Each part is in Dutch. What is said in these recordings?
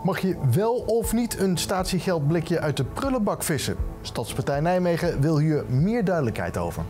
Mag je wel of niet een statiegeldblikje uit de prullenbak vissen? Stadspartij Nijmegen wil hier meer duidelijkheid over.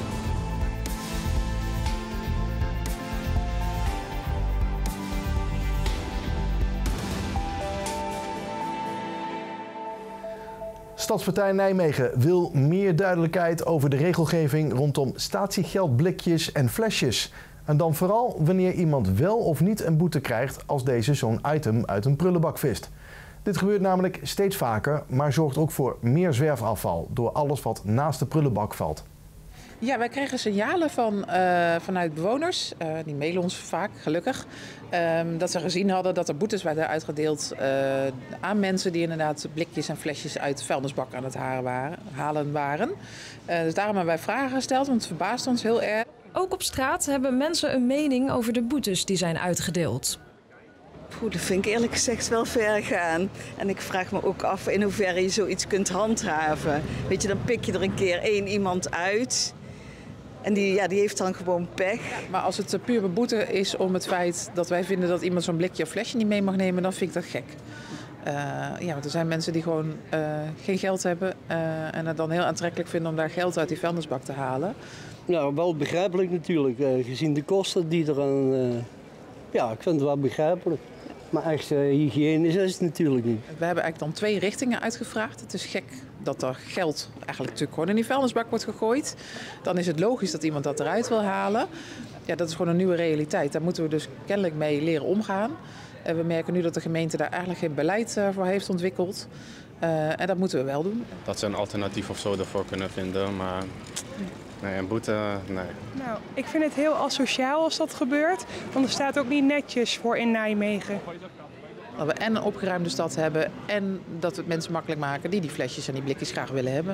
Stadspartij Nijmegen wil meer duidelijkheid over de regelgeving rondom statiegeldblikjes en flesjes. En dan vooral wanneer iemand wel of niet een boete krijgt als deze zo'n item uit een prullenbak vist. Dit gebeurt namelijk steeds vaker, maar zorgt ook voor meer zwerfafval door alles wat naast de prullenbak valt. Ja, wij krijgen signalen vanuit bewoners, die mailen ons vaak, gelukkig, dat ze gezien hadden dat er boetes werden uitgedeeld aan mensen die inderdaad blikjes en flesjes uit de vuilnisbak aan het halen waren. Dus daarom hebben wij vragen gesteld, want het verbaast ons heel erg. Ook op straat hebben mensen een mening over de boetes die zijn uitgedeeld. Dat vind ik eerlijk gezegd wel ver gaan. En ik vraag me ook af in hoeverre je zoiets kunt handhaven. Weet je, dan pik je er een keer één iemand uit. En die heeft dan gewoon pech. Ja, maar als het puur beboete is om het feit dat wij vinden dat iemand zo'n blikje of flesje niet mee mag nemen, dan vind ik dat gek. Want er zijn mensen die gewoon geen geld hebben en het dan heel aantrekkelijk vinden om daar geld uit die vuilnisbak te halen. Nou, wel begrijpelijk natuurlijk, gezien de kosten die eraan... Ja, ik vind het wel begrijpelijk. Maar echt hygiënisch is het natuurlijk niet. We hebben eigenlijk dan 2 richtingen uitgevraagd. Het is gek dat er geld eigenlijk natuurlijk gewoon in die vuilnisbak wordt gegooid. Dan is het logisch dat iemand dat eruit wil halen. Ja, dat is gewoon een nieuwe realiteit. Daar moeten we dus kennelijk mee leren omgaan. We merken nu dat de gemeente daar eigenlijk geen beleid voor heeft ontwikkeld. En dat moeten we wel doen. Dat ze een alternatief of zo ervoor kunnen vinden, maar... Nee, een boete, nee. Nou, ik vind het heel asociaal als dat gebeurt, want er staat ook niet netjes voor in Nijmegen. Dat we en een opgeruimde stad hebben en dat we het mensen makkelijk maken die flesjes en die blikjes graag willen hebben.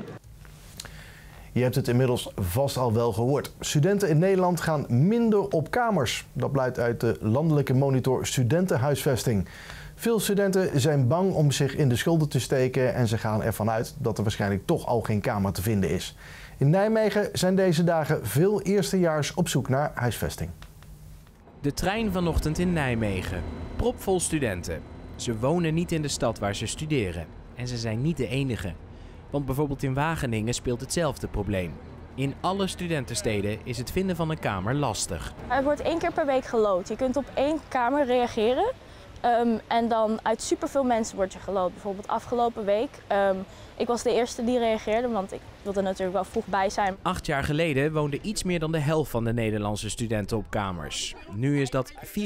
Je hebt het inmiddels vast al wel gehoord. Studenten in Nederland gaan minder op kamers. Dat blijkt uit de landelijke monitor Studentenhuisvesting. Veel studenten zijn bang om zich in de schulden te steken en ze gaan ervan uit dat er waarschijnlijk toch al geen kamer te vinden is. In Nijmegen zijn deze dagen veel eerstejaars op zoek naar huisvesting. De trein vanochtend in Nijmegen. Propvol studenten. Ze wonen niet in de stad waar ze studeren. En ze zijn niet de enige. Want bijvoorbeeld in Wageningen speelt hetzelfde probleem. In alle studentensteden is het vinden van een kamer lastig. Er wordt 1 keer per week geloot. Je kunt op 1 kamer reageren. En dan uit superveel mensen wordt je geloot. Bijvoorbeeld afgelopen week. Ik was de eerste die reageerde, want ik wilde natuurlijk wel vroeg bij zijn. 8 jaar geleden woonde iets meer dan de helft van de Nederlandse studenten op kamers. Nu is dat 44%.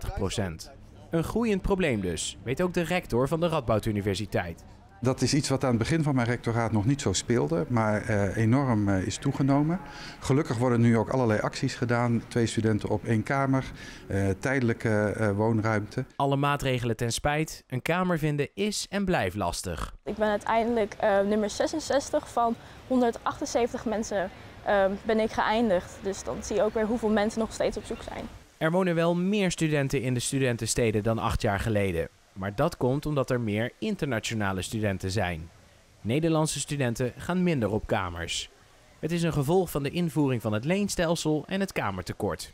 Een groeiend probleem dus, weet ook de rector van de Radboud Universiteit. Dat is iets wat aan het begin van mijn rectoraat nog niet zo speelde, maar enorm is toegenomen. Gelukkig worden nu ook allerlei acties gedaan. 2 studenten op 1 kamer, tijdelijke woonruimte. Alle maatregelen ten spijt, een kamer vinden is en blijft lastig. Ik ben uiteindelijk nummer 66 van 178 mensen ben ik geëindigd. Dus dan zie je ook weer hoeveel mensen nog steeds op zoek zijn. Er wonen wel meer studenten in de studentensteden dan 8 jaar geleden. Maar dat komt omdat er meer internationale studenten zijn. Nederlandse studenten gaan minder op kamers. Het is een gevolg van de invoering van het leenstelsel en het kamertekort.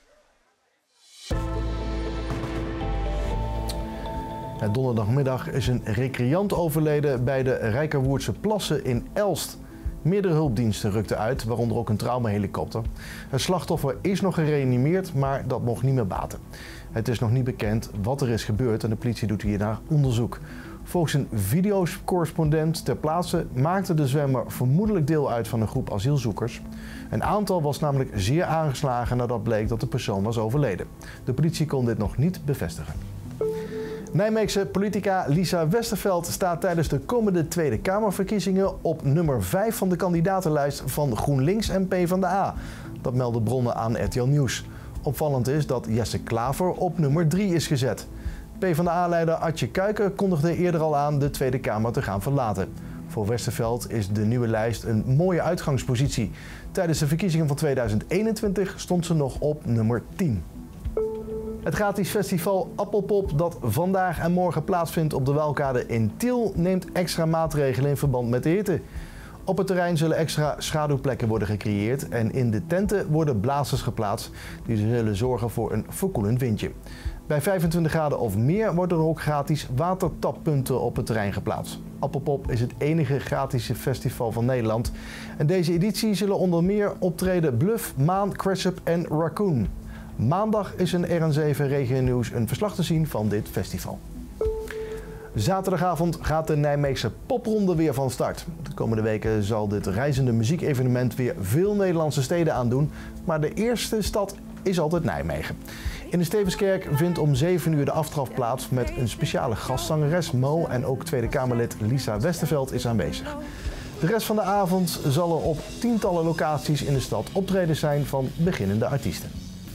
Donderdagmiddag is een recreant overleden bij de Rijkerwoerdse Plassen in Elst. Meerdere hulpdiensten rukten uit, waaronder ook een traumahelikopter. Het slachtoffer is nog gereanimeerd, maar dat mocht niet meer baten. Het is nog niet bekend wat er is gebeurd en de politie doet hiernaar onderzoek. Volgens een videocorrespondent ter plaatse maakte de zwemmer vermoedelijk deel uit van een groep asielzoekers. Een aantal was namelijk zeer aangeslagen nadat bleek dat de persoon was overleden. De politie kon dit nog niet bevestigen. Nijmeegse politica Lisa Westerveld staat tijdens de komende Tweede Kamerverkiezingen op nummer 5 van de kandidatenlijst van GroenLinks en PvdA. Dat melden bronnen aan RTL Nieuws. Opvallend is dat Jesse Klaver op nummer 3 is gezet. PvdA-leider Adje Kuiken kondigde eerder al aan de Tweede Kamer te gaan verlaten. Voor Westerveld is de nieuwe lijst een mooie uitgangspositie. Tijdens de verkiezingen van 2021 stond ze nog op nummer 10. Het gratis festival Appelpop dat vandaag en morgen plaatsvindt op de Welkade in Tiel neemt extra maatregelen in verband met de hitte. Op het terrein zullen extra schaduwplekken worden gecreëerd en in de tenten worden blazers geplaatst die zullen zorgen voor een verkoelend windje. Bij 25 graden of meer worden er ook gratis watertappunten op het terrein geplaatst. Appelpop is het enige gratis festival van Nederland. En deze editie zullen onder meer optreden Bluff, Maan, Cressup en Raccoon. Maandag is in RN7 Regio Nieuws een verslag te zien van dit festival. Zaterdagavond gaat de Nijmeegse popronde weer van start. De komende weken zal dit reizende muziekevenement weer veel Nederlandse steden aandoen. Maar de eerste stad is altijd Nijmegen. In de Stevenskerk vindt om 7 uur de aftrap plaats met een speciale gastzangeres Mo en ook Tweede Kamerlid Lisa Westerveld is aanwezig. De rest van de avond zal er op tientallen locaties in de stad optredens zijn van beginnende artiesten.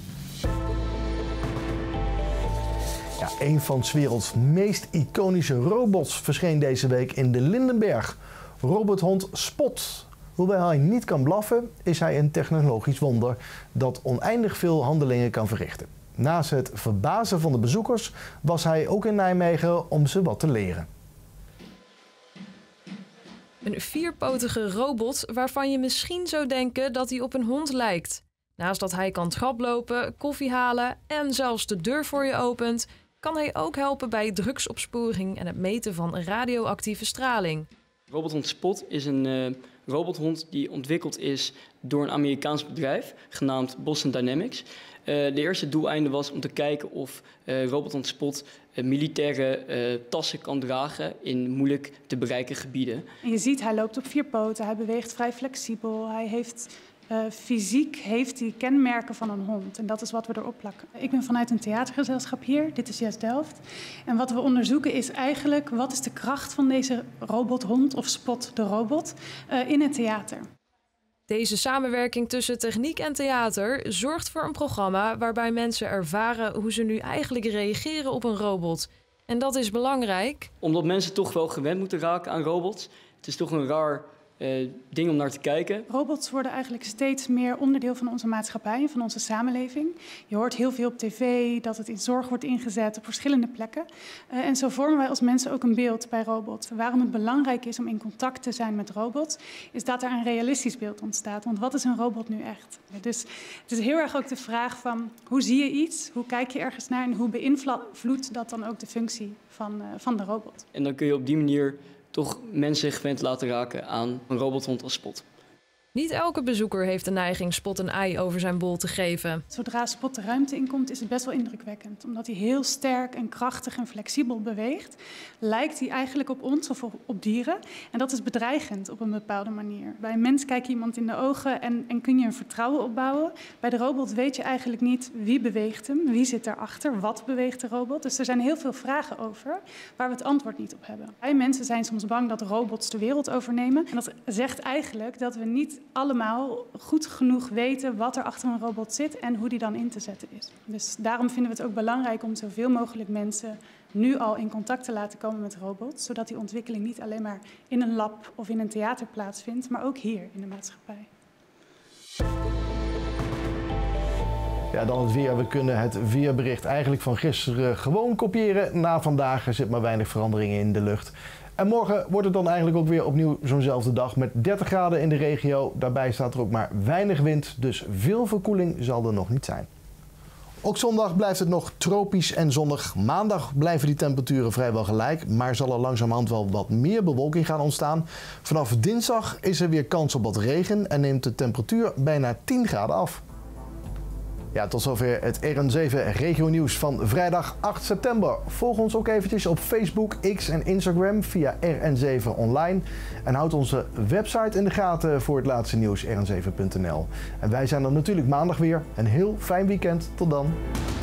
Ja, een van 's werelds meest iconische robots verscheen deze week in de Lindenberg. Robothond Spot. Hoewel hij niet kan blaffen, is hij een technologisch wonder dat oneindig veel handelingen kan verrichten. Naast het verbazen van de bezoekers was hij ook in Nijmegen om ze wat te leren. Een vierpotige robot waarvan je misschien zou denken dat hij op een hond lijkt. Naast dat hij kan traplopen, koffie halen en zelfs de deur voor je opent, kan hij ook helpen bij drugsopsporing en het meten van radioactieve straling. Robothond Spot is een robothond die ontwikkeld is door een Amerikaans bedrijf genaamd Boston Dynamics. De eerste doeleinde was om te kijken of Robothond Spot militaire tassen kan dragen in moeilijk te bereiken gebieden. En je ziet, hij loopt op 4 poten, hij beweegt vrij flexibel, hij heeft... fysiek heeft hij kenmerken van een hond en dat is wat we erop plakken. Ik ben vanuit een theatergezelschap hier, dit is Yes Delft. En wat we onderzoeken is eigenlijk wat is de kracht van deze robothond of Spot de robot in het theater. Deze samenwerking tussen techniek en theater zorgt voor een programma waarbij mensen ervaren hoe ze nu eigenlijk reageren op een robot. En dat is belangrijk. Omdat mensen toch wel gewend moeten raken aan robots. Het is toch een raar ding om naar te kijken. Robots worden eigenlijk steeds meer onderdeel van onze maatschappij en van onze samenleving. Je hoort heel veel op tv dat het in zorg wordt ingezet op verschillende plekken. En zo vormen wij als mensen ook een beeld bij robots. Waarom het belangrijk is om in contact te zijn met robots, is dat er een realistisch beeld ontstaat. Want wat is een robot nu echt? Dus het is heel erg ook de vraag van hoe zie je iets, hoe kijk je ergens naar en hoe beïnvloedt dat dan ook de functie van de robot. En dan kun je op die manier toch mensen gewend laten raken aan een robothond als Spot. Niet elke bezoeker heeft de neiging Spot een ei over zijn bol te geven. Zodra Spot de ruimte inkomt is het best wel indrukwekkend. Omdat hij heel sterk en krachtig en flexibel beweegt, lijkt hij eigenlijk op ons of op dieren. En dat is bedreigend op een bepaalde manier. Bij een mens kijk je iemand in de ogen en kun je een vertrouwen opbouwen. Bij de robot weet je eigenlijk niet wie beweegt hem, wie zit erachter, wat beweegt de robot. Dus er zijn heel veel vragen over waar we het antwoord niet op hebben. Wij mensen zijn soms bang dat robots de wereld overnemen. En dat zegt eigenlijk dat we niet allemaal goed genoeg weten wat er achter een robot zit en hoe die dan in te zetten is. Dus daarom vinden we het ook belangrijk om zoveel mogelijk mensen nu al in contact te laten komen met robots, zodat die ontwikkeling niet alleen maar in een lab of in een theater plaatsvindt, maar ook hier in de maatschappij. Ja, dan het weer. We kunnen het weerbericht eigenlijk van gisteren gewoon kopiëren. Na vandaag zit maar weinig veranderingen in de lucht. En morgen wordt het dan eigenlijk ook weer opnieuw zo'nzelfde dag met 30 graden in de regio. Daarbij staat er ook maar weinig wind, dus veel verkoeling zal er nog niet zijn. Ook zondag blijft het nog tropisch en zonnig. Maandag blijven die temperaturen vrijwel gelijk, maar zal er langzamerhand wel wat meer bewolking gaan ontstaan. Vanaf dinsdag is er weer kans op wat regen en neemt de temperatuur bijna 10 graden af. Ja, tot zover het RN7 Regio Nieuws van vrijdag 8 september. Volg ons ook eventjes op Facebook, X en Instagram via RN7 Online. En houd onze website in de gaten voor het laatste nieuws rn7.nl. En wij zijn er natuurlijk maandag weer. Een heel fijn weekend. Tot dan.